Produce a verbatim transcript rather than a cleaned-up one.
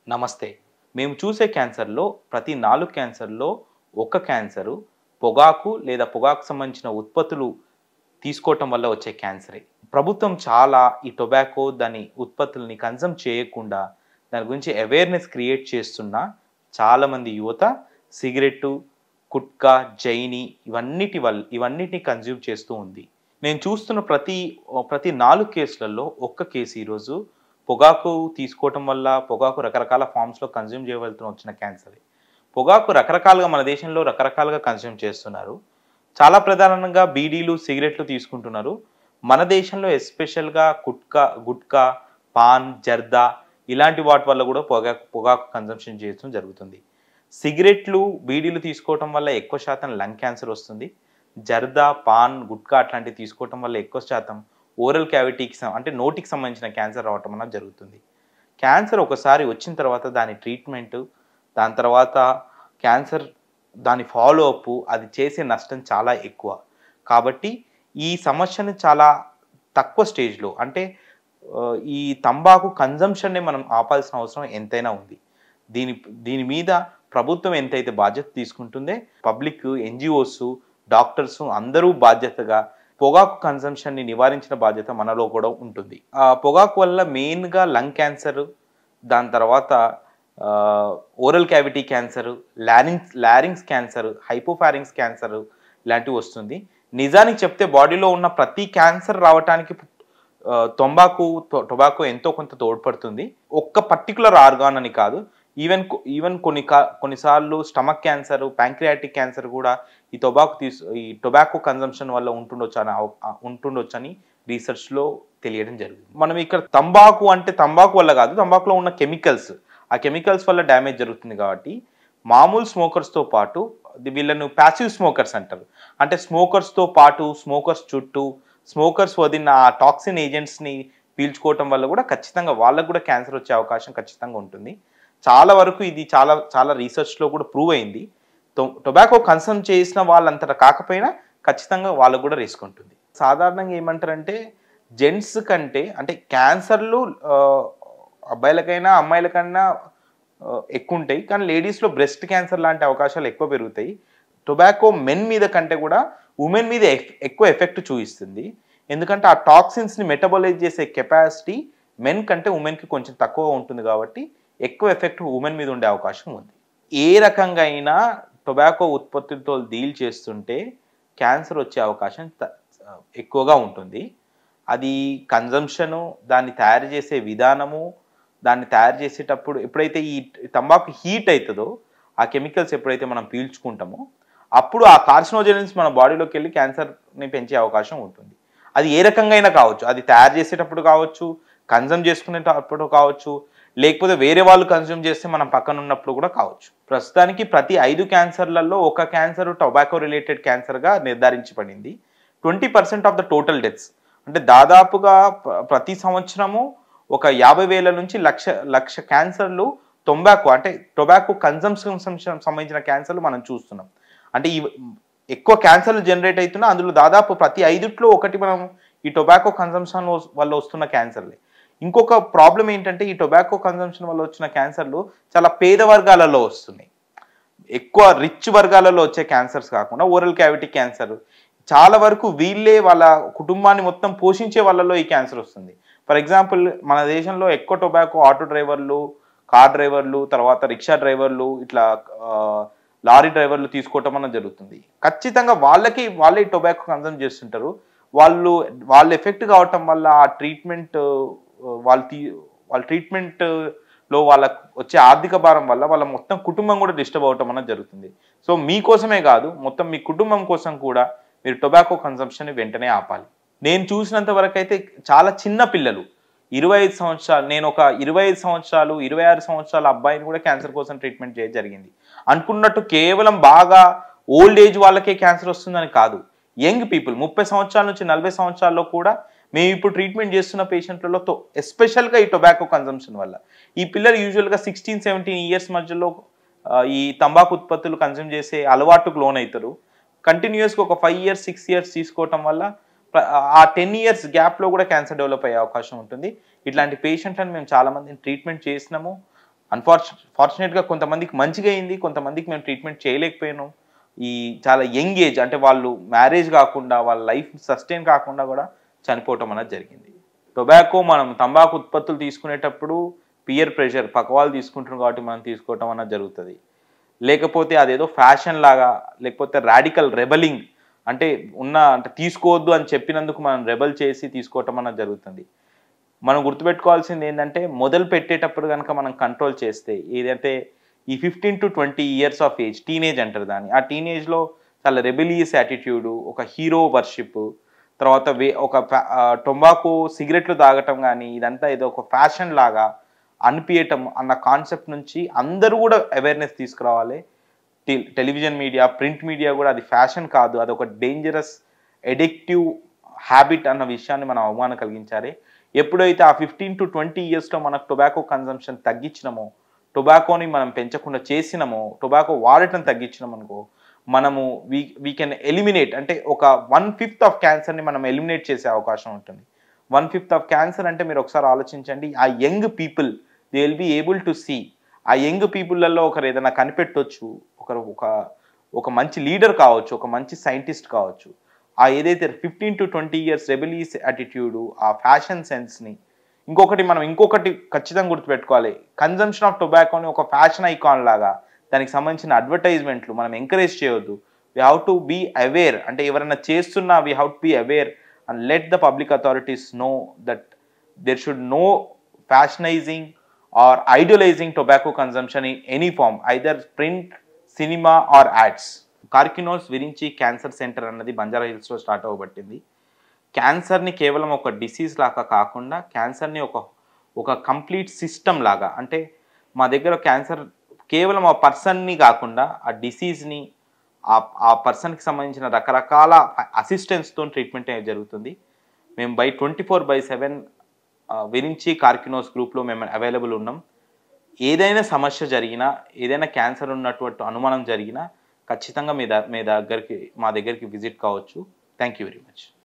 నమస్తే. మేము చూసే క్యాన్సర్‌లో ప్రతి నాలుగు క్యాన్సర్‌లో ఒక్క క్యాన్సరు పొగాకు లేదా పొగాకు సంబంధించిన ఉత్పత్తులు తీసుకోవటం వల్ల వచ్చే క్యాన్సరే. ప్రభుత్వం చాలా ఈ టొబాకో దాని ఉత్పత్తుల్ని కన్జ్యూమ్ చేయకుండా దాని గురించి అవేర్‌నెస్ క్రియేట్ చేస్తున్నా చాలామంది యువత సిగరెట్టు, గుట్కా, జైని ఇవన్నిటి వల్ ఇవన్నిటిని కన్జ్యూమ్ చేస్తూ ఉంది. నేను చూస్తున్న ప్రతి ప్రతి నాలుగు కేసులలో ఒక్క కేసు ఈరోజు పొగాకు తీసుకోవటం వల్ల పొగాకు రకరకాల ఫార్మ్స్‌లో కన్జ్యూమ్ చేయవలసి వచ్చిన క్యాన్సరే. పొగాకు రకరకాలుగా మన దేశంలో రకరకాలుగా కన్జ్యూమ్ చేస్తున్నారు. చాలా ప్రధానంగా బీడీలు, సిగరెట్లు తీసుకుంటున్నారు. మన దేశంలో ఎస్పెషల్‌గా గుట్కా గుట్కా, పాన్, జర్దా ఇలాంటి వాటి వల్ల కూడా పొగాకు పొగాకు కన్జంప్షన్ చేయడం జరుగుతుంది. సిగరెట్లు, బీడీలు తీసుకోవటం వల్ల ఎక్కువ శాతం లంగ్ క్యాన్సర్ వస్తుంది. జర్దా, పాన్, గుట్కా అట్లాంటివి తీసుకోవటం వల్ల ఎక్కువ శాతం ఓరల్ క్యావిటీకి అంటే నోటికి సంబంధించిన క్యాన్సర్ రావటం అన్నది జరుగుతుంది. క్యాన్సర్ ఒకసారి వచ్చిన తర్వాత దాని ట్రీట్మెంటు, దాని తర్వాత క్యాన్సర్ దాని ఫాలో అప్ అది చేసే నష్టం చాలా ఎక్కువ. కాబట్టి ఈ సమస్యను చాలా తక్కువ స్టేజ్‌లో అంటే ఈ తంబాకు కన్జంప్షన్‌ని మనం ఆపాల్సిన అవసరం ఎంతైనా ఉంది. దీని దీని మీద ప్రభుత్వం ఎంతైతే బాధ్యత తీసుకుంటుందో పబ్లిక్, ఎన్‌జీఓస్, డాక్టర్స్ అందరూ బాధ్యతగా పొగాకు కన్జంప్షన్‌ని నివారించిన బాధ్యత మనలో కూడా ఉంటుంది. ఆ పొగాకు వల్ల మెయిన్‌గా లంగ్ క్యాన్సర్, దాని తర్వాత oral cavity cancer, larynx larynx cancer, hypopharynx cancer ఇలాంటివి వస్తుంది. నిజానికి చెప్తే బాడీలో ఉన్న ప్రతి క్యాన్సర్ రావటానికి తొంబాకు టొబాకో ఎంతో కొంత తోడ్పడుతుంది. ఒక్క పర్టిక్యులర్ ఆర్గాన్ అని కాదు. ఈవెన్ ఈవెన్ కొన్ని కొన్నిసార్లు స్టమక్ క్యాన్సర్, ప్యాంక్రియాటిక్ క్యాన్సర్ కూడా ఈ టొబాకో తీసు ఈ టొబాకో కన్జంప్షన్ వల్ల ఉంటుండొచ్చు అని ఉంటుండొచ్చని రీసెర్చ్‌లో తెలియడం జరిగింది. మనం ఇక్కడ తంబాకు అంటే తంబాకు వల్ల కాదు, తంబాకులో ఉన్న కెమికల్స్, ఆ కెమికల్స్ వల్ల డ్యామేజ్ జరుగుతుంది కాబట్టి మామూలు స్మోకర్స్‌తో పాటు వీళ్ళను ప్యాసివ్ స్మోకర్స్ అంటారు. అంటే స్మోకర్స్‌తో పాటు స్మోకర్స్ చుట్టూ స్మోకర్స్ వదిలిన ఆ టాక్సిన్ ఏజెంట్స్‌ని పీల్చుకోవటం వల్ల కూడా ఖచ్చితంగా వాళ్ళకు కూడా క్యాన్సర్ వచ్చే అవకాశం ఖచ్చితంగా ఉంటుంది. చాలా వరకు ఇది చాలా చాలా రీసెర్చ్‌లో కూడా ప్రూవ్ అయింది. టొబాకో కన్సమ్ చేసిన వాళ్ళంతటా కాకపోయినా ఖచ్చితంగా వాళ్ళకు కూడా రిస్క్ ఉంటుంది. సాధారణంగా ఏమంటారంటే జెంట్స్ కంటే అంటే క్యాన్సర్లు అబ్బాయిలకైనా అమ్మాయిలకైనా ఎక్కువ ఉంటాయి. కానీ లేడీస్‌లో బ్రెస్ట్ క్యాన్సర్ లాంటి అవకాశాలు ఎక్కువ పెరుగుతాయి. టొబాకో మెన్ మీద కంటే కూడా ఉమెన్ మీద ఎక్కువ ఎఫెక్ట్ చూపిస్తుంది. ఎందుకంటే ఆ టాక్సిన్స్‌ని మెటబలైజ్ చేసే కెపాసిటీ మెన్ కంటే ఉమెన్‌కి కొంచెం తక్కువగా ఉంటుంది కాబట్టి ఎక్కువ ఎఫెక్ట్ ఉమెన్ మీద ఉండే అవకాశం ఉంది. ఏ రకంగా అయినా టొబాకో ఉత్పత్తులతో డీల్ చేస్తుంటే క్యాన్సర్ వచ్చే అవకాశం ఎక్కువగా ఉంటుంది. అది కన్జంప్షను, దాన్ని తయారు చేసే విధానము, దాన్ని తయారు చేసేటప్పుడు ఎప్పుడైతే ఈ తంబాకు హీట్ అవుతుందో ఆ కెమికల్స్ ఎప్పుడైతే మనం పీల్చుకుంటామో అప్పుడు ఆ కార్సినోజెన్స్ మన బాడీలోకి వెళ్ళి క్యాన్సర్ని పెంచే అవకాశం ఉంటుంది. అది ఏ రకంగా అయినా కావచ్చు, అది తయారు చేసేటప్పుడు కావచ్చు, కన్జంప్ చేసుకునేటప్పుడు కావచ్చు, లేకపోతే వేరే వాళ్ళు కన్జ్యూమ్ చేస్తే మనం పక్కన ఉన్నప్పుడు కూడా కావచ్చు. ప్రస్తుతానికి ప్రతి ఐదు క్యాన్సర్లలో ఒక క్యాన్సర్ టొబాకో రిలేటెడ్ క్యాన్సర్గా నిర్ధారించబడింది. Twenty percent of the total deaths అంటే దాదాపుగా ప్రతి సంవత్సరము ఒక యాభై వేల నుంచి లక్ష లక్ష క్యాన్సర్లు టొబాకో అంటే టొబాకో కన్జంప్షన్ సంబంధించిన క్యాన్సర్లు మనం చూస్తున్నాం. అంటే ఈ ఎక్కువ క్యాన్సర్లు జనరేట్ అవుతున్నా అందులో దాదాపు ప్రతి ఐదుట్లో ఒకటి మనం ఈ టొబాకో కన్జంప్షన్ వల్ల వస్తున్న క్యాన్సర్లే. ఇంకొక ప్రాబ్లం ఏంటంటే ఈ టొబాకో కన్జంప్షన్ వల్ల వచ్చిన క్యాన్సర్లు చాలా పేద వర్గాలలో వస్తున్నాయి. ఎక్కువ రిచ్ వర్గాలలో వచ్చే క్యాన్సర్స్ కాకుండా ఓరల్ క్యావిటీ క్యాన్సర్ చాలా వరకు వీళ్ళే వాళ్ళ కుటుంబాన్ని మొత్తం పోషించే వాళ్ళలో ఈ క్యాన్సర్ వస్తుంది. ఫర్ ఎగ్జాంపుల్ మన దేశంలో ఎక్కువ టొబాకో ఆటో డ్రైవర్లు, కార్ డ్రైవర్లు, తర్వాత రిక్షా డ్రైవర్లు, ఇట్లా లారీ డ్రైవర్లు తీసుకోవటం అన్నది జరుగుతుంది. ఖచ్చితంగా వాళ్ళకి వాళ్ళే టొబాకో కన్సమ్ చేస్తుంటారు. వాళ్ళు వాళ్ళు ఎఫెక్ట్ కావటం వల్ల ఆ ట్రీట్మెంట్ వాళ్ళు తీ వాళ్ళ ట్రీట్మెంట్లో వాళ్ళకు వచ్చే ఆర్థిక భారం వల్ల వాళ్ళ మొత్తం కుటుంబం కూడా డిస్టర్బ్ అవటం అన్నది జరుగుతుంది. సో మీకోసమే కాదు, మొత్తం మీ కుటుంబం కోసం కూడా మీరు టొబాకో కన్సంప్షన్ని వెంటనే ఆపాలి. నేను చూసినంత వరకు అయితే చాలా చిన్న పిల్లలు ఇరవై ఐదు సంవత్సరాలు నేను ఒక ఇరవై ఐదు సంవత్సరాలు ఇరవై ఆరు సంవత్సరాల అబ్బాయిని కూడా క్యాన్సర్ కోసం ట్రీట్మెంట్ చేయడం జరిగింది. అనుకున్నట్టు కేవలం బాగా ఓల్డ్ ఏజ్ వాళ్ళకే క్యాన్సర్ వస్తుందని కాదు, యంగ్ పీపుల్ ముప్పై సంవత్సరాల నుంచి నలభై సంవత్సరాల్లో కూడా మేము ఇప్పుడు ట్రీట్మెంట్ చేస్తున్న పేషెంట్లలో ఎస్పెషల్గా ఈ టొబాకో కన్సంప్షన్ వల్ల ఈ పిల్లలు యూజువల్గా సిక్స్టీన్ సెవెంటీన్ ఇయర్స్ మధ్యలో ఈ తంబాకు ఉత్పత్తులు కన్సూమ్ చేసే అలవాటుకు లోన్ అవుతారు. కంటిన్యూస్గా ఒక ఫైవ్ ఇయర్స్ సిక్స్ ఇయర్స్ తీసుకోవటం వల్ల ఆ టెన్ ఇయర్స్ గ్యాప్లో కూడా క్యాన్సర్ డెవలప్ అయ్యే అవకాశం ఉంటుంది. ఇట్లాంటి పేషెంట్లను మేము చాలామందిని ట్రీట్మెంట్ చేసినాము. అన్ఫార్చు ఫార్చునేట్‌గా కొంతమందికి మంచిగా అయింది. కొంతమందికి మేము ట్రీట్మెంట్ చేయలేకపోయాము. ఈ చాలా యంగ్ ఏజ్ అంటే వాళ్ళు మ్యారేజ్ కాకుండా వాళ్ళ లైఫ్ సస్టైన్ కాకుండా కూడా చనిపోవటం అనేది జరిగింది. టొబాకో మనం తంబాకు ఉత్పత్తులు తీసుకునేటప్పుడు పియర్ ప్రెషర్ పక్క వాళ్ళు తీసుకుంటున్నారు కాబట్టి మనం తీసుకోవటం అన్నది జరుగుతది. లేకపోతే అదేదో ఫ్యాషన్ లాగా లేకపోతే రాడికల్ రెబెలింగ్ అంటే ఉన్న అంటే తీసుకోవద్దు అని చెప్పినందుకు మనం రెబెల్ చేసి తీసుకోవటం అన్నది జరుగుతుంది. మనం గుర్తుపెట్టుకోవాల్సింది ఏంటంటే మొదలు పెట్టేటప్పుడు గనక మనం కంట్రోల్ చేస్తే ఏదంటే ఈ fifteen to twenty years of age teenage అంటారు దాన్ని. ఆ టీనేజ్‌లో చాలా రెబెలియస్ యాటిట్యూడ్, ఒక హీరో వర్షిప్, తర్వాత వే ఒక ఫ్యా ఆహ్, టొబాకో సిగరెట్లు తాగటం గానీ ఇదంతా ఏదో ఒక ఫ్యాషన్ లాగా అనిపియటం అన్న కాన్సెప్ట్ నుంచి అందరూ గూడా అవేర్‌నెస్ తీసుకురావాలి. టె టెలివిజన్ మీడియా, ప్రింట్ మీడియా గూడా అది ఫ్యాషన్ కాదు. అదొక డేంజరస్ అడిక్టివ్ హ్యాబిట్ అన్న విషయాన్ని మనం అవగాహన కలిగించాలి. ఎప్పుడైతే ఆ ఫిఫ్టీన్ టు ట్వంటీ ఇయర్స్‌లో మనకు టొబాకో కన్జంప్షన్ తగ్గించినామో, టొబాకోని మనం పెంచకుండా చేసినామో, టొబాకో వాడటం తగ్గించినామనుకో, మనము వి వి కెన్ ఎలిమినేట్ అంటే ఒక వన్ ఫిఫ్త్ ఆఫ్ క్యాన్సర్‌ని మనం ఎలిమినేట్ చేసే అవకాశం ఉంటుంది. వన్ ఫిఫ్త్ ఆఫ్ క్యాన్సర్ అంటే మీరు ఒకసారి ఆలోచించండి. ఆ young people they will be able to see. ఆ యంగ్ పీపుల్‌లలో ఒకరు ఏదైనా కనిపెట్టొచ్చు. ఒకరు ఒక ఒక మంచి లీడర్ కావచ్చు. ఒక మంచి సైంటిస్ట్ కావచ్చు. ఆ ఏదైతే fifteen to twenty years rebellious attitude, ఆ ఫ్యాషన్ సెన్స్‌ని ఇంకొకటి మనం ఇంకొకటి ఖచ్చితంగా గుర్తుపెట్టుకోవాలి. కన్జంప్షన్ ఆఫ్ టొబాకోని ఒక ఫ్యాషన్ ఐకాన్ లాగా దానికి సంబంధించిన అడ్వర్టైజ్‌మెంట్లు మనం ఎంకరేజ్ చేయొద్దు. We have to be aware అంటే ఎవరైనా చేస్తున్నా we have to be aware and let the public authorities know that there should no fashionizing or idealizing tobacco consumption in any form either print, cinema or ads. Karkinos Virinchi cancer centre అన్నది బంజారా హిల్స్‌లో start అవ్వబట్టింది. క్యాన్సర్‌ని కేవలం ఒక disease లాగా కాకుండా క్యాన్సర్‌ని ఒక ఒక కంప్లీట్ సిస్టమ్ లాగా అంటే మా దగ్గర క్యాన్సర్ కేవలం ఆ పర్సన్‌ని కాకుండా ఆ డిసీజ్‌ని ఆ ఆ పర్సన్‌కి సంబంధించిన రకరకాల అసిస్టెన్స్‌తోని ట్రీట్మెంట్ అనేది జరుగుతుంది. మేము by twenty four by seven ah, Virinchi కార్కినోస్ గ్రూప్‌లో మేము అవైలబుల్ ఉన్నాం. ఏదైనా సమస్య జరిగినా, ఏదైనా క్యాన్సర్ ఉన్నటువంటి అనుమానం జరిగినా ఖచ్చితంగా మీ ద మీ దగ్గరికి మా దగ్గరికి విజిట్ కావచ్చు. Thank you very much.